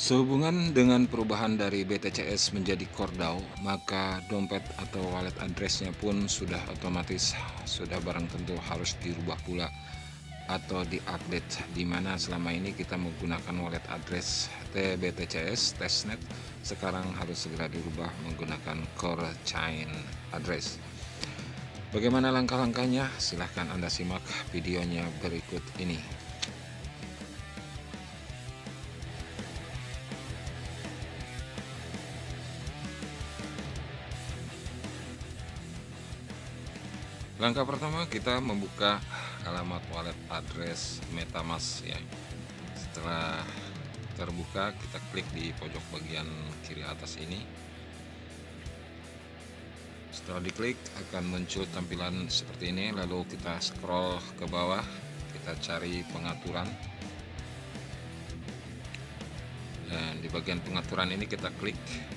Sehubungan dengan perubahan dari BTCS menjadi Core DAO, maka dompet atau wallet address-nya pun sudah otomatis sudah barang tentu harus dirubah pula atau diupdate, di mana selama ini kita menggunakan wallet address TBTCS testnet, sekarang harus segera dirubah menggunakan Core Chain address. Bagaimana langkah-langkahnya? Silahkan Anda simak videonya berikut ini. Langkah pertama, kita membuka alamat wallet address MetaMask ya. Setelah terbuka, kita klik di pojok bagian kiri atas ini. Setelah diklik akan muncul tampilan seperti ini, lalu kita scroll ke bawah, kita cari pengaturan. Dan di bagian pengaturan ini kita klik.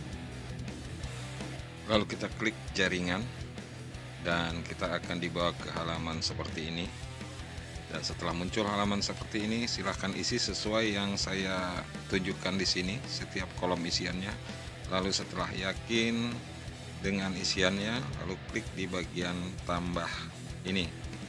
Lalu kita klik jaringan. Dan kita akan dibawa ke halaman seperti ini. Dan setelah muncul halaman seperti ini, silahkan isi sesuai yang saya tunjukkan di sini, setiap kolom isiannya. Lalu setelah yakin dengan isiannya, lalu klik di bagian tambah ini.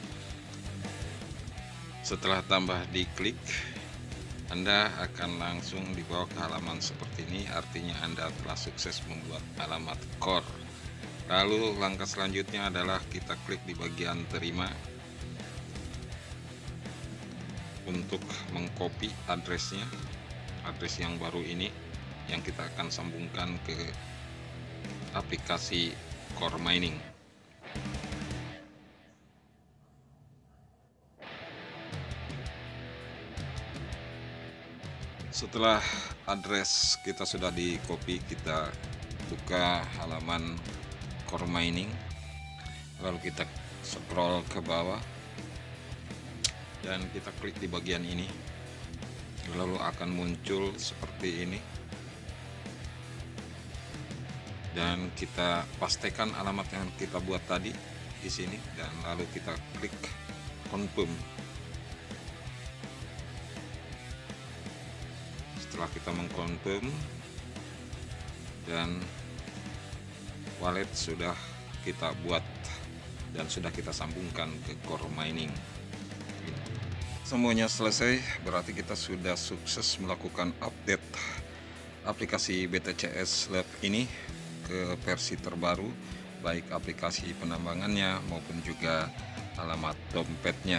Setelah tambah diklik, Anda akan langsung dibawa ke halaman seperti ini, artinya Anda telah sukses membuat alamat core. Lalu langkah selanjutnya adalah kita klik di bagian terima untuk mengcopy address yang baru ini, yang kita akan sambungkan ke aplikasi Core Mining. Setelah address kita sudah di copy, kita buka halaman Core Mining, lalu kita scroll ke bawah dan kita klik di bagian ini, lalu akan muncul seperti ini, dan kita pastikan alamat yang kita buat tadi di sini, dan lalu kita klik confirm. Setelah kita mengkonfirm dan wallet sudah kita buat dan sudah kita sambungkan ke Core Mining, semuanya selesai, berarti kita sudah sukses melakukan update aplikasi BTCS Lab ini ke versi terbaru, baik aplikasi penambangannya maupun juga alamat dompetnya.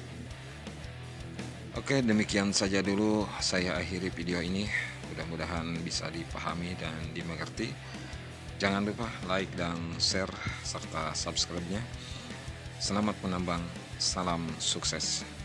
Oke, demikian saja dulu saya akhiri video ini, mudah-mudahan bisa dipahami dan dimengerti. Jangan lupa like dan share serta subscribe-nya. Selamat menambang, salam sukses.